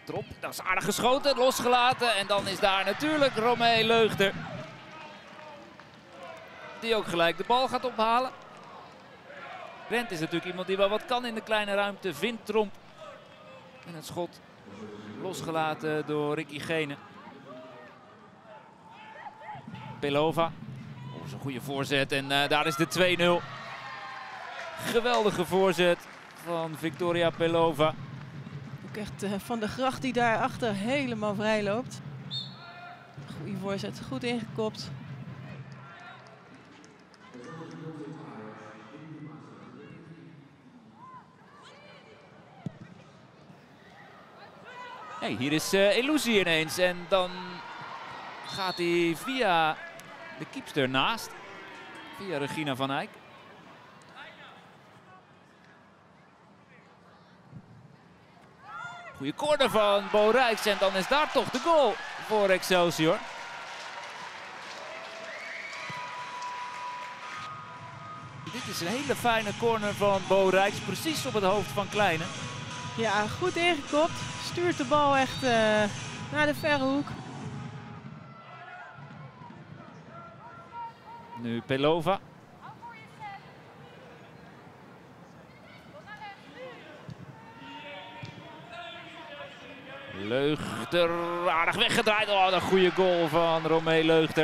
Trop, dat is aardig geschoten, losgelaten. En dan is daar natuurlijk Romee Leugter. Die ook gelijk de bal gaat ophalen. Grant is natuurlijk iemand die wel wat kan in de kleine ruimte. Vindt Tromp. En het schot losgelaten door Ricky Gene. Pelova. Oh, dat is een goede voorzet en daar is de 2-0. Geweldige voorzet van Victoria Pelova. Ook echt Van der Gracht die daarachter helemaal vrij loopt. Goede voorzet, goed ingekopt. Hey, hier is Illusie ineens en dan gaat hij via de keepster naast. Via Regina van Eyck. Goeie corner van Bo Rijks en dan is daar toch de goal voor Excelsior. Dit is een hele fijne corner van Bo Rijks, precies op het hoofd van Kleine. Ja, goed ingekopt. Stuurt de bal echt naar de verre hoek. Nu Pelova. Leugter, aardig weggedraaid. Oh, een goede goal van Romee Leugter.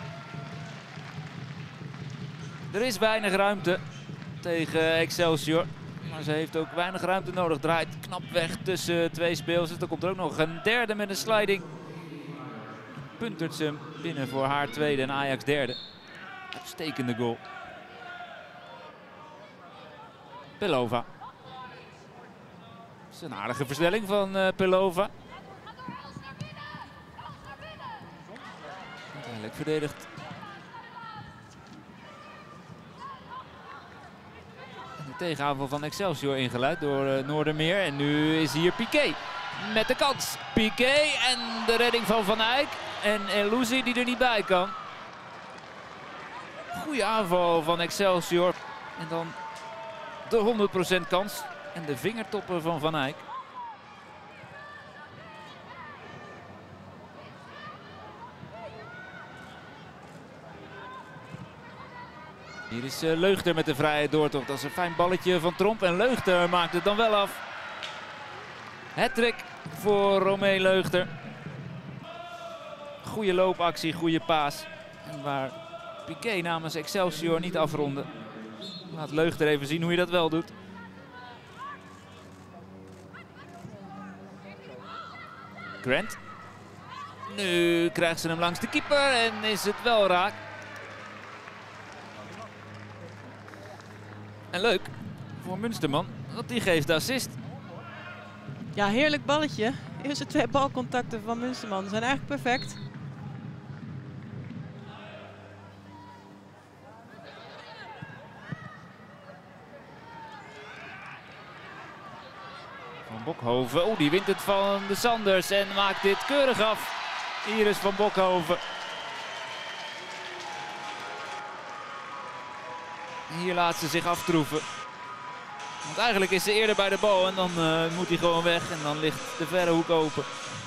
Er is weinig ruimte tegen Excelsior. Maar ze heeft ook weinig ruimte nodig. Draait knap weg tussen twee speelsters. Er komt er ook nog een derde met een sliding. Puntert ze binnen voor haar tweede en Ajax derde. Uitstekende goal. Pelova. Dat is een aardige versnelling van Pelova. Uiteindelijk verdedigd. En de tegenaanval van Excelsior ingeleid door Noordermeer. En nu is hier Piqué met de kans. Piqué en de redding van Van Eyck. En Illusie die er niet bij kan. Goeie aanval van Excelsior. En dan de 100% kans. En de vingertoppen van Van Eyck. Hier is Leugter met de vrije doortocht. Dat is een fijn balletje van Tromp. En Leugter maakt het dan wel af. Hattrick voor Romee Leugter. Goede loopactie, goede paas. En waar Piqué namens Excelsior niet afronden. Laat Leugter even zien hoe je dat wel doet. Grant. Nu krijgt ze hem langs de keeper en is het wel raak. En leuk voor Munsterman, want die geeft de assist. Ja, heerlijk balletje. Eerste twee balcontacten van Munsterman zijn eigenlijk perfect. Van Bokhoven, oh die wint het van de Sanders en maakt dit keurig af. Iris van Bokhoven. Hier laat ze zich aftroeven. Want eigenlijk is ze eerder bij de bal en dan moet hij gewoon weg en dan ligt de verre hoek open.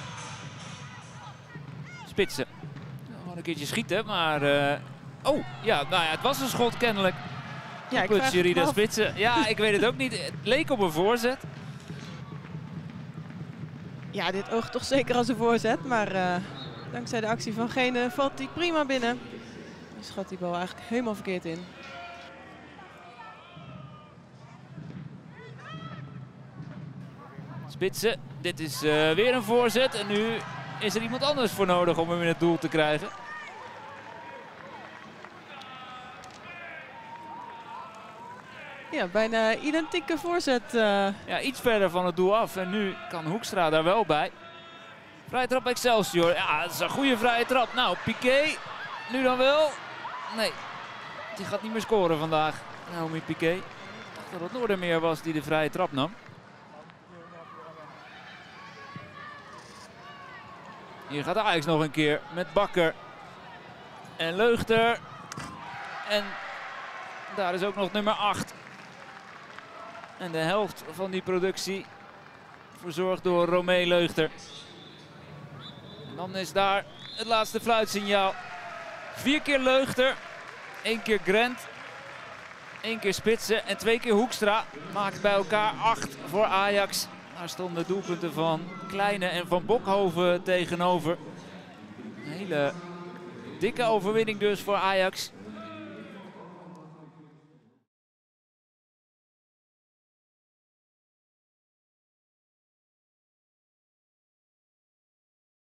Spitsen. Gewoon een keertje schieten, maar... oh, ja, nou ja, het was een schot kennelijk. Ja, ik vraag Sherida me af. Spitsen. Ja, ik weet het ook niet. Het leek op een voorzet. Ja, dit oogt toch zeker als een voorzet, maar dankzij de actie van Gene valt hij prima binnen. Hij schat die bal eigenlijk helemaal verkeerd in. Spitsen, dit is weer een voorzet en nu is er iemand anders voor nodig om hem in het doel te krijgen. Ja, bijna identieke voorzet. Ja, iets verder van het doel af en nu kan Hoekstra daar wel bij. Vrije trap Excelsior, ja dat is een goede vrije trap. Nou, Piqué, nu dan wel. Nee, die gaat niet meer scoren vandaag. Naomi Piqué. Ik dacht dat het Noordermeer was die de vrije trap nam. Hier gaat Ajax nog een keer met Bakker en Leugter. En daar is ook nog nummer 8. En de helft van die productie verzorgd door Romee Leugter. En dan is daar het laatste fluitsignaal. 4 keer Leugter, 1 keer Grant, 1 keer Spitsen en 2 keer Hoekstra. Maakt bij elkaar 8 voor Ajax. Daar stonden doelpunten van Kleine en van Bokhoven tegenover. Een hele dikke overwinning dus voor Ajax.